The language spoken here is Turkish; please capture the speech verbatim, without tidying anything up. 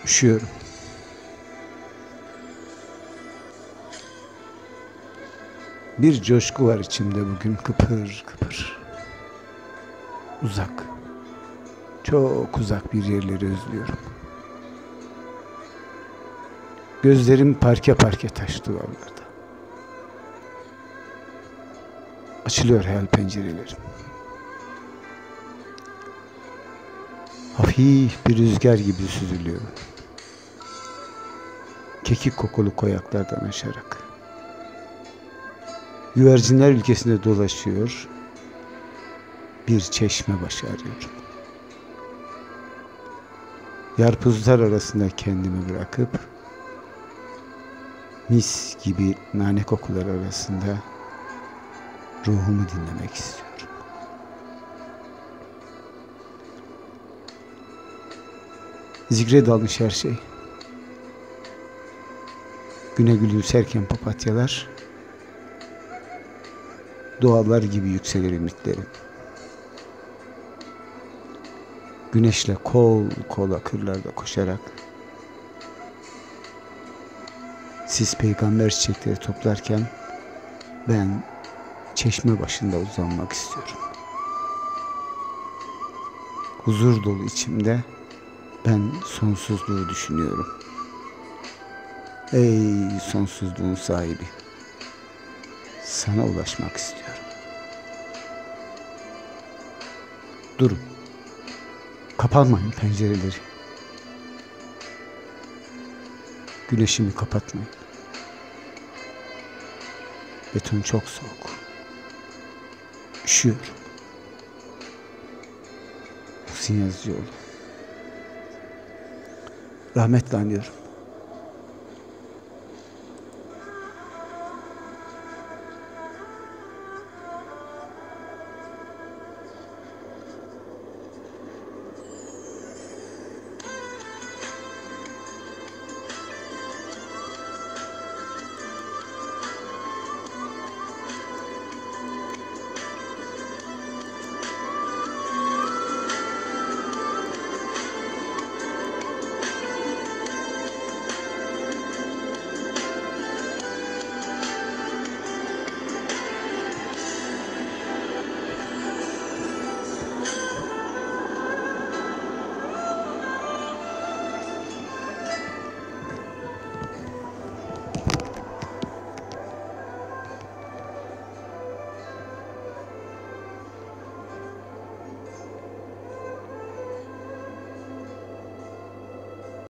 Üşüyorum. Bir coşku var içimde bugün, kıpır kıpır. Uzak. Çok uzak bir yerleri özlüyorum. Gözlerim parke parke taş duvarlarda. Açılıyor hayal pencerelerim. Hafif bir rüzgar gibi süzülüyorum. Kekik kokulu koyaklardan aşarak. Güvercinler ülkesinde dolaşıyor. Bir çeşme başı arıyorum. Yarpuzlar arasında kendimi bırakıp mis gibi nane kokular arasında ruhumu dinlemek istiyorum. Zikre dalmış her şey. Güne gülümserken papatyalar, dualar gibi yükselir ümitlerim. Güneşle kol kola kırlarda koşarak, siz peygamber çiçekleri toplarken ben çeşme başında uzanmak istiyorum. Huzur dolu içimde ben sonsuzluğu düşünüyorum. Ey sonsuzluğun sahibi, sana ulaşmak istiyorum. Durun. Kapanmayın pencereleri. Güneşimi kapatmayın. Beton çok soğuk. Üşüyorum. Muhsin Yazıcıoğlu. Rahmetle anıyorum.